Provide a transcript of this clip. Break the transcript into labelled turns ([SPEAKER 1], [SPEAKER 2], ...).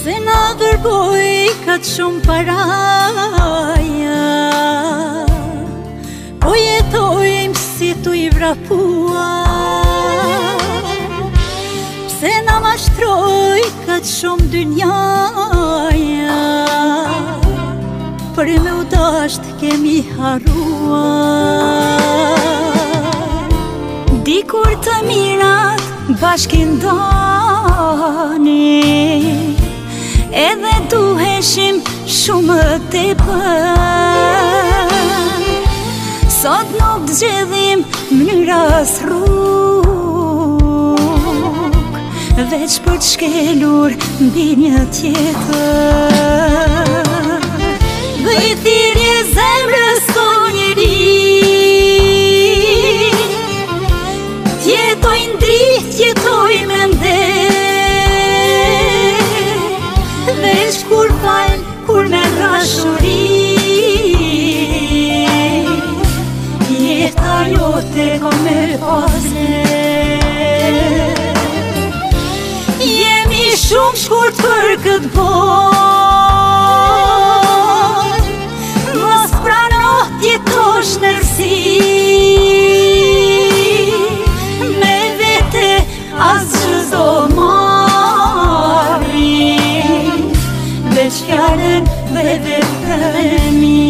[SPEAKER 1] Se na dërgoj katë shumë paraja, po jetojmë si tu i vrapuar. Se na mashtroj katë shumë dynjaja, për me u dasht kemi haruar. Dikur të mirat bashkindani, edhe duheshim shumë tepër. Sot nuk zgjedhim mënyras rrug, veç për të shkelur mbi një tjetër. Bëj thirrje zemrës o njeri, tjetoj ndrit, tjetoj me ndet, veç kur fal, kur me rashuri, jeta jote ko me paslet. Jemi shumë shkurt për këtë botë, mos prano t'jetosh nërsi, me vete as që zdo marri, veç fjallën dhe vepremi.